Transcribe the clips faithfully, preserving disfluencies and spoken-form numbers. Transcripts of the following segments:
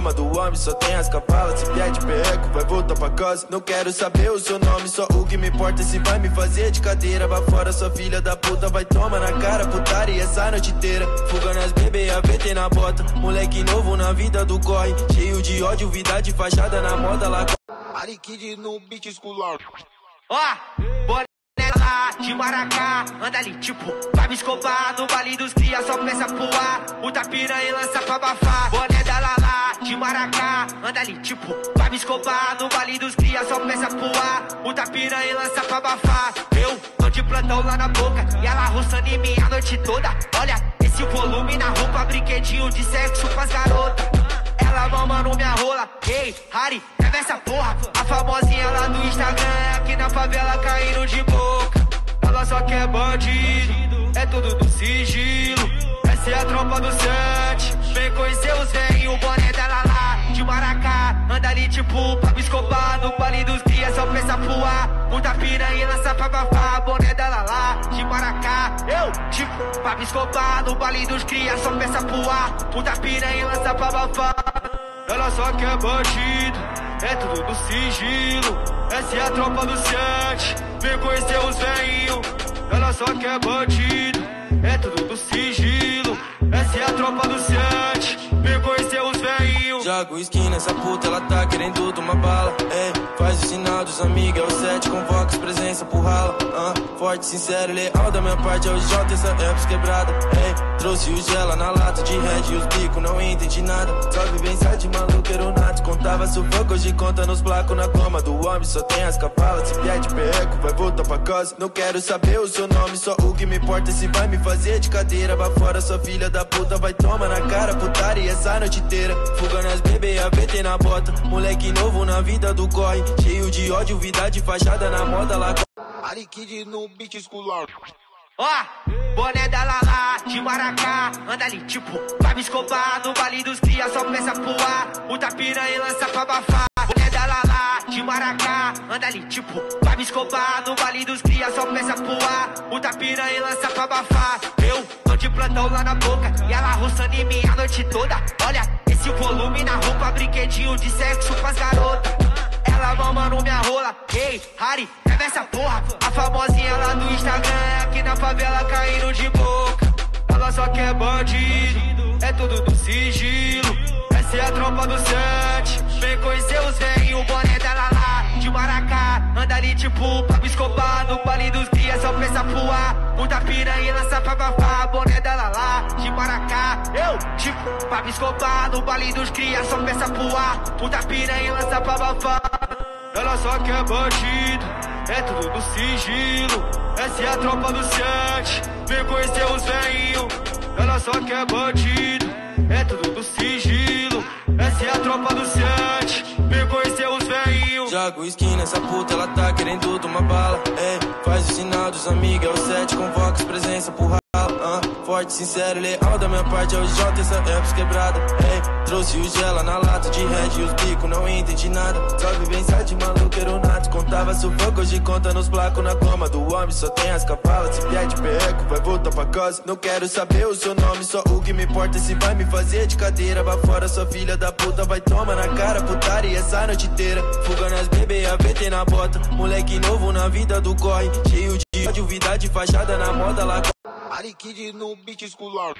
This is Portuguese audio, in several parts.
cama do homem só tem as cavalas. Se vier de perreco vai voltar pra casa. Não quero saber o seu nome, só o que me importa é se vai me fazer de cadeira. Vai fora, sua filha da puta vai tomar na cara, putaria essa noite inteira. Fuga nas bebê, a V T na bota. Moleque novo na vida do corre, cheio de ódio, vida de fachada na moda lá. Arikid no beat escolar. Ó, boné lá de Maracá, anda ali tipo Fábio Escobar no baile dos cria, só peça pro ar. Puta piranha e lança pra abafar. Boné da Lala de Maracá, anda ali tipo Fábio Escobar no baile dos cria, só peça pro ar. Puta piranha e lança pra abafar. Eu tô de plantão lá na boca e ela roçando em mim a noite toda. Olha esse volume na roupa, brinquedinho de sexo pras garotas. Ela mamando minha rola, ei, Harry, pega essa porra. A famosinha lá do Instagram, aqui na favela caindo de boca. Ela só quer bandido, é tudo do sigilo. Essa é a tropa do sete, vem conhecer os velhos. O boné dela lá, de Maracá, anda ali tipo Fábio Escobar no baile dos dias, só pensa pro ar. Muita piranha lança pra abafar. Boné dela lá, de Maracá, eu tipo Fábio Escobar no baile dos cria, só pensa pro ar. Muita piranha lança pra abafar. Ela só quer bandido, é tudo do sigilo. Essa é a tropa do sete, vem conhecer os velhinhos. Ela só quer bandido, é tudo do sigilo. Essa é a tropa do sete, vem conhecer os velhinhos. Joga esquina, essa puta ela tá querendo tomar bala. Ei, faz o sinal dos amigos, é o sete, convoca os presença pro rala. uh, Forte, sincero, leal da minha parte, é o J, essa é pros quebrada. Ei, trouxe o gela na lata de red e os bicos, não entendi nada. Só vivência de maluqueiro nato, contava sufoco, hoje conta nos placos. Na cama do homem só tem as cavalas. Se vier de perreco vai voltar pra casa. Não quero saber o seu nome, só o que me importa é se vai me fazer de cadeira. Vai fora, sua filha da puta vai tomar na cara, putaria essa noite inteira. Fuga nas bebê, a V T na bota. Moleque novo na vida do corre, cheio de ódio, vida de fachada na moda lá. Arikid no beat escolar. Ó, boné da Lala de Maracá, anda ali tipo Fábio Escobar no baile dos cria, só peça pro ar. Puta piranha e lança pra abafar. Boné da Lala de Maracá, anda ali tipo Fábio Escobar no baile dos cria, só peça pro ar. Puta piranha e lança pra abafar. Eu tô de plantão lá na boca e ela roçando em mim a noite toda. Olha esse volume na roupa, brinquedinho de sexo pras garotas. Ela mamando minha rola, ei, Harry, pega essa porra. A famosinha lá do Instagram, aqui na favela caindo de boca. Ela só quer bandido, é tudo do sigilo. Essa é a tropa do sete, vem conhecer os velhos. O boné dela lá, de Maracá, anda ali tipo Fábio Escobar no baile dos dias, só pensa pro ar. Muita piranha lança pra abafar. Boné dela lá, de Maracá, eu tipo Fábio Escobar no baile dos cria, só pensa pro ar. Muita piranha lança pra abafar. Ela só quer bandido, é tudo do sigilo. Essa é a tropa do sete, vem conhecer os velhinhos. Ela só quer bandido, é tudo do sigilo. Essa é a tropa do sete, vem conhecer os velhinhos. Joga esquina, essa puta ela tá querendo tomar bala. Ei, faz o sinal dos amigos, é o sete, convoca os presença pro rala. uh, Forte, sincero, leal da minha parte, é o J, essa é pros quebrada. Ei, trouxe o gela na lata de red e os bicos, não entendi nada. Só vivência de maluqueiro nato, contava sufoco, hoje conta nos placos. Na cama do homem só tem as cavalas. Se vier de perreco vai voltar pra casa. Não quero saber o seu nome, só o que me importa é se vai me fazer de cadeira. Vai fora, sua filha da puta vai tomar na cara, putaria essa noite inteira. Fuga nas bebê, a V T na bota. Moleque novo na vida do corre, cheio de ódio, vida de fachada na moda lá. Arikid no beat escolar.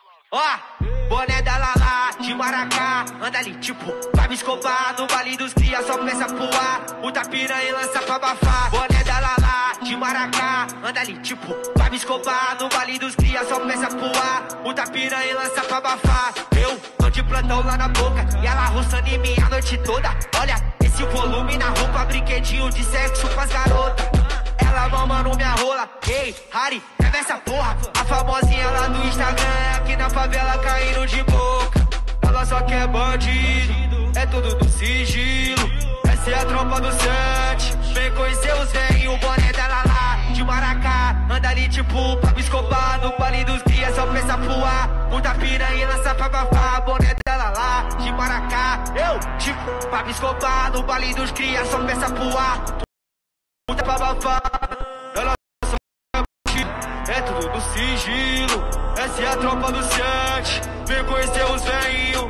Ó, boné da Lala de Maracá, anda ali tipo Fábio Escobar no baile dos cria, só peça pro ar. Muita piranha e lança pra abafar. Boné da Lala de Maracá, anda ali tipo Fábio Escobar no baile dos cria, só peça pro ar. Muita piranha e lança pra abafar. Eu tô de plantão lá na boca e ela roçando em mim a noite toda. Olha esse volume na roupa, brinquedinho de sexo pras garotas. Ela mamando minha rola, ei, Harry, pega essa porra. A famosinha lá do Instagram, aqui na favela caindo de boca. Ela só quer bandido, é tudo do sigilo. Essa é a tropa do sete, vem conhecer os velhos. O boné dela lá, de Maracá, anda ali tipo Fábio Escobar no baile dos dias, só pensa pro ar. Muita piranha lança pra abafar. Boné dela lá, de Maracá, eu tipo Fábio Escobar no baile dos cria, só pensa pro ar. Puta pra abafar. Ela só é tudo do sigilo. Essa é a tropa do sete, vem conhecer os velhinhos.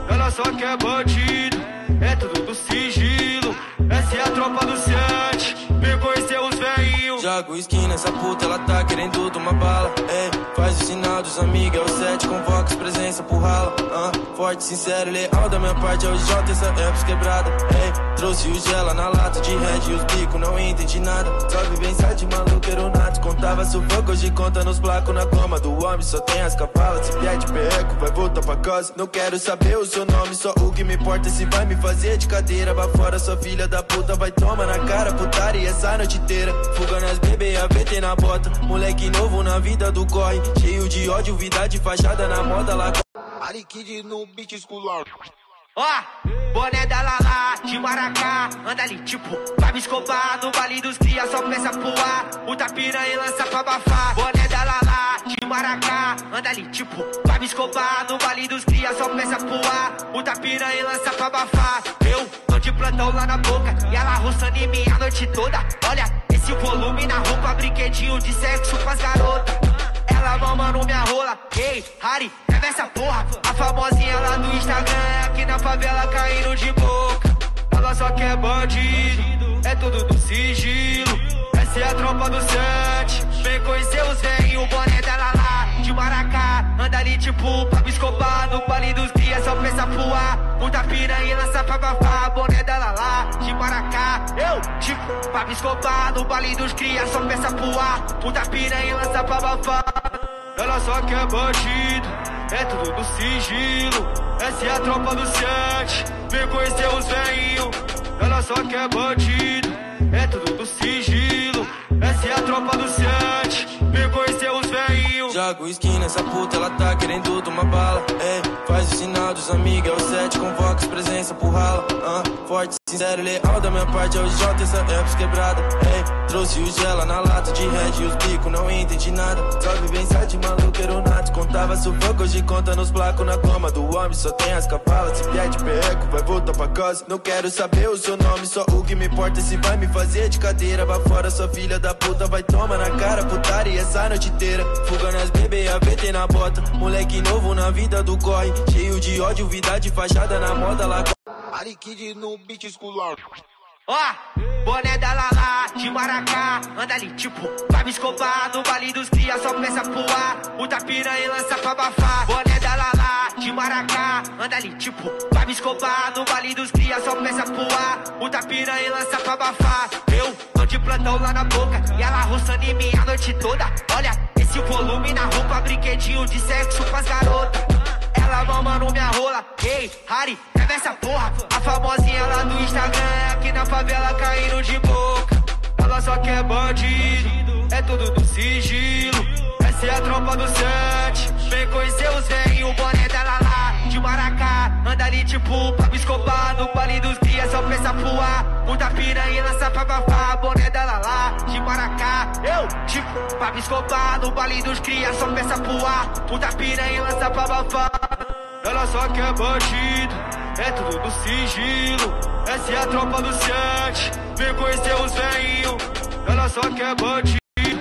ela só quer bandido, é tudo do sigilo. Essa é a tropa do sete, vem conhecer os velhinhos. Joga o skin nessa puta, ela tá querendo tomar bala. Ei, faz o sinal dos amigos, é o sete, convoca as presença pro rala. Uh, forte, sincero, leal da minha parte, é o J, essa é pros quebrada. Ei, trouxe o gela na lata de red e os bico, não entendi nada. Só vivência de maluqueiro nato, contava sufoco, hoje conta nos placos na cama do homem, só tem as capalas. Se vier de perreco, vai voltar pra casa. Não quero saber o seu nome, só o que me importa é se vai me fazer de cadeira. Vai fora, sua filha da puta, vai tomar na cara, putaria essa noite inteira. Fuga nas bebê, A V T na bota, moleque novo na vida do corre. Cheio de ódio, vida de fachada na moda lá. Arikid no beat escolar. Ó, oh, boné da Lala, de Maracá, anda ali tipo Pablo Escobar, no vale dos cria, só peça pro ar, muita piranha e lança pra abafar. Boné da Lala, de Maracá, anda ali tipo Pablo Escobar, no vale dos cria, só peça pro ar, muita piranha e lança pra abafar. Eu tô de plantão lá na boca, e ela roçando em mim a noite toda. Olha, esse volume na roupa, brinquedinho de sexo pras garotas. Ela mamando minha rola, ei, Harry, pega essa porra. A famosinha lá do Instagram, aqui na favela caindo de boca. Ela só quer bandido, é tudo do sigilo. Essa é a tropa do sete, vem conhecer os velhinhos. O boné dela lá, de Maracá, anda ali tipo Pablo Escobar, no vale dos cria, só pensa pro ar, muita piranha e lança pra abafar. Boné dela lá, de Maracá, eu tipo Pablo Escobar, no vale dos cria, só pensa pro ar, muita piranha e lança pra abafar. Ela só quer bandido, é tudo do sigilo. Essa é a tropa do sete, vem conhecer os velhinhos. Ela só quer bandido, é tudo do sigilo. Essa é a tropa do sete, vem conhecer os velhinhos. Joga o skin nessa puta, ela tá querendo tomar bala. Ei, faz o sinal dos amigos, é o sete, convoca as presença pro rala. Uh, forte, sincero, leal da minha parte, é o J, essa é pros quebrada. Ei, trouxe o gela na lata de red e os bico, não entendi nada. Só vivência de maluqueiro nato, contava sufoco, hoje conta nos placos na cama do homem, só tem as capalas. Se vier de perreco, vai voltar pra casa. Não quero saber o seu nome, só o que me importa é se vai me fazer de cadeira. Vai fora, sua filha da puta, vai tomar na cara, putaria essa noite inteira. Fuga nas bebê, A V T na bota, moleque novo na vida do corre. Cheio de ódio, vida de fachada na moda lá. Arikid no beat escolar. Ó, oh, boné da Lala, de Maracá, anda ali tipo Pablo Escobar, no vale dos cria, só peça pro ar, muita piranha e lança pra abafar. Boné da Lala, de Maracá, anda ali tipo Pablo Escobar, no vale dos cria, só peça pro ar, muita piranha e lança pra abafar. Eu tô de plantão lá na boca, e ela roçando em mim a noite toda. Olha, esse volume na roupa, brinquedinho de sexo pras garotas. Ela mamando minha rola, ei, Harry, pega essa porra. A famosinha lá do Instagram, aqui na favela caindo de boca. Ela só quer bandido, é tudo do sigilo. Essa é a tropa do sete, vem conhecer os velhinhos. O boné dela lá, de Maracá, anda ali tipo Pablo Escobar, no vale dos cria, só pensa pro ar, muita piranha e lança pra abafar. Boné dela lá, de Maracá, eu tipo Pablo Escobar, no vale dos cria, só pensa pro ar, muita piranha e lança pra abafar. Ela só quer bandido, é tudo do sigilo. Essa é a tropa do sete, vem conhecer os velhinhos. Ela só quer bandido,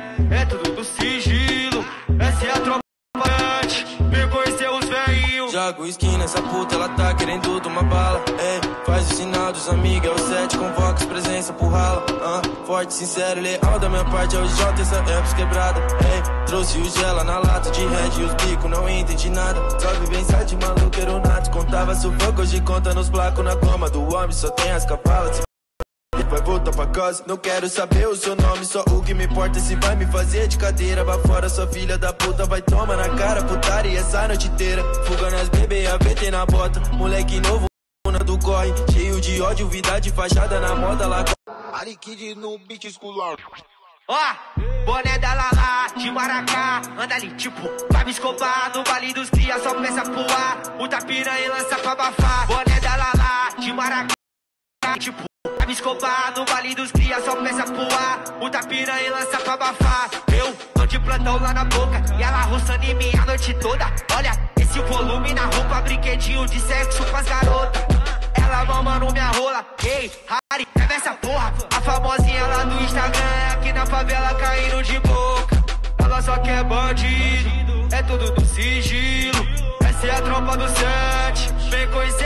é tudo do sigilo. Essa é a tropa do sete, vem conhecer os velhinhos. Joga o skin nessa puta, ela tá querendo tomar bala. Ei, faz o sinal dos amigos, é o sete, convoca as presença pro rala. Uh, forte, sincero, leal da minha parte, é o J, essa é pros quebrada. Ei, trouxe o gela na lata de red e os bico, não entendi nada. Só vivência de maluqueiro nato, contava sufoco, hoje conta nos placos na cama do homem, só tem as capalas. Vai voltar pra casa. Não quero saber o seu nome, só o que me importa é se vai me fazer de cadeira. Vai fora, sua filha da puta, vai tomar na cara, putaria essa noite inteira. Fuga nas bebê, A V T na bota, moleque novo na do corre. Cheio de ódio, vida de fachada na moda lá. Arikid no beat escolar. Ó, oh, boné da Lala, de Maracá, anda ali tipo Pablo Escobar, no vale dos cria, só peça pro ar, muita piranha e lança pra abafar. Boné da Lala, de Maracá, tipo Pablo Escobar, no vale dos cria, só peça pro ar, muita piranha e lança pra abafar. Eu tô de plantão lá na boca, e ela roçando em mim a noite toda. Olha, esse volume na roupa, brinquedinho de sexo pras garotas. Ela mamando minha rola, ei, Harry, pega essa porra. A famosinha lá do Instagram, aqui na favela caindo de boca. Ela só quer bandido, é tudo do sigilo. Essa é a tropa do sete, vem conhecer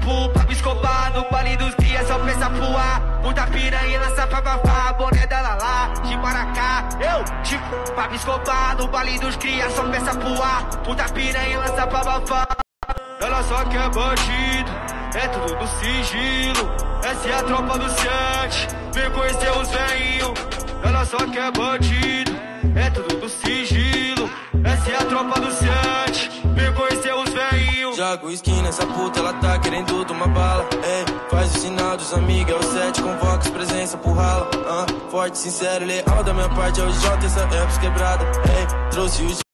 tipo Pablo Escobar. No baile dos cria só pensa pro ar. Muita piranha lança pra bafar. Boné da Lala, de Maracá. Eu, tipo Pablo Escobar. No baile dos cria só pensa pro ar. Muita piranha lança pra bafar. Ela só quer bandido, é tudo do sigilo. Essa é a tropa do sete, vem conhecer os veinhos. Ela só quer bandido, é tudo do sigilo. Essa é a tropa do sete, vem conhecer os veinhos. Joga o skin nessa puta, ela tá querendo tomar bala. Ei, faz o sinal dos amigos, é o sete, convoca as presença pro rala. uh, Forte, sincero, leal da minha parte, é o J, essa é pros quebrada. Ei, trouxe o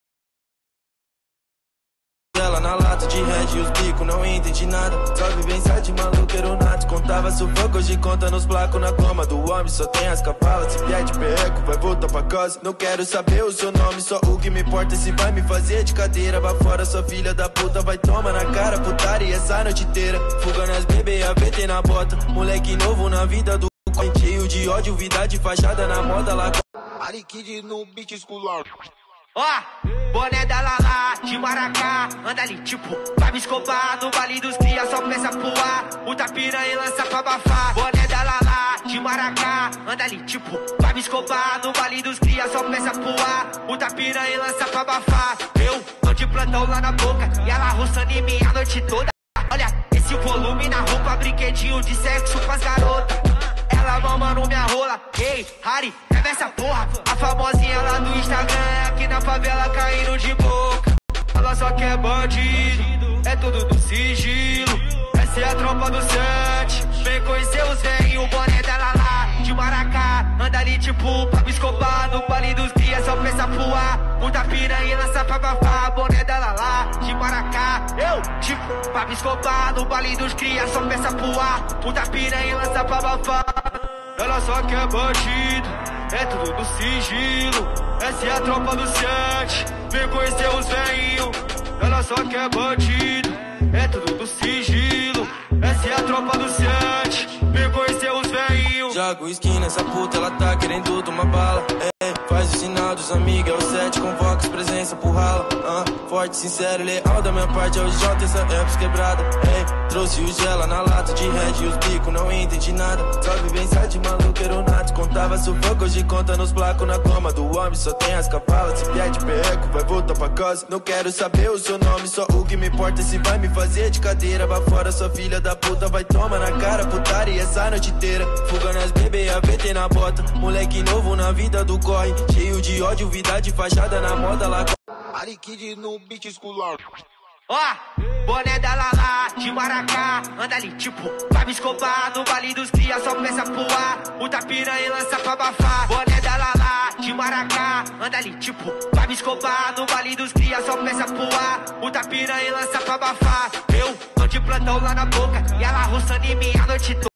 ela na lata de red e os bicos, não entendi nada. Só vivência de maluqueiro nato. Contava sufoco, hoje conta nos placos. Na cama do homem só tem as cavalas. Se vier de perreco, vai voltar pra casa. Não quero saber o seu nome, só o que me importa é se vai me fazer de cadeira. Vai fora, sua filha da puta, vai tomar na cara. Putaria essa noite inteira. Fuga nas bebê, A V T na bota. Moleque novo na vida do c... cheio de ódio, vida de fachada na moda lá. Arikid no beat escolar. Ó, oh, boné da Lala, de Maracá. Anda ali tipo Pablo Escobar. No baile dos cria só pensa pro ar. Muita piranha lança pra bafar. Boné da Lala, de Maracá. Anda ali tipo Pablo Escobar. No baile dos cria só pensa pro ar. Muita piranha lança pra bafar. Eu tô de plantão lá na boca e ela roçando em mim a noite toda. Olha esse volume na roupa, brinquedinho de sexo com as garotas. Ela mamando minha rola. Ei, Harry, leva essa porra. A famosinha lá do Instagram, aqui na favela caindo de boca. Ela só quer bandido, é tudo do sigilo. Essa é a tropa do sete, vem conhecer os velhos. O boné dela lá, de Maracá. Anda ali tipo Pablo Escobar. No baile dos cria só pensa pro ar. Muita piranha lança pra bafar. Boné dela lá, de Maracá. Eu, tipo Pablo Escobar. No baile dos cria só pensa pro ar. Muita piranha lança pra bafar. Ela só quer bandido, é tudo do sigilo. Essa é a tropa do sete, vem conhecer os veinhos. Ela só quer bandido, é tudo do sigilo. Essa é a tropa do sete, vem conhecer os veinhos. Joga o skin nessa puta, ela tá querendo tomar bala. Ei, faz o sinal dos amigos, é o sete, convoca as presença pro rala. uh, Forte, sincero, leal da minha parte, é o J, essa é pros quebrada. Ei, trouxe o gela na lata de red e os bicos, não entendi nada. Só vivência de maluqueiro nato. Contava sufoco, hoje conta nos placos. Na cama do homem só tem as cavalas. Se vier de perreco, vai voltar pra casa. Não quero saber o seu nome, só o que me importa é se vai me fazer de cadeira. Vai fora, sua filha da puta, vai tomar na cara. Putaria essa noite inteira. Fuga nas bebê, A V T na bota. Moleque novo na vida do corre, cheio de ódio, vida de fachada na moda lá. Arikid no beat escolar. Ó, oh, boné da Lala, de Maracá. Anda ali tipo Pablo Escobar. No baile dos cria só pensa pro ar. Muita piranha lança pra bafar. Boné da Lala, de Maracá. Anda ali tipo Pablo Escobar. No baile dos cria só pensa pro ar. Muita piranha lança pra bafar. Eu tô de plantão lá na boca e ela roçando em mim a noite toda.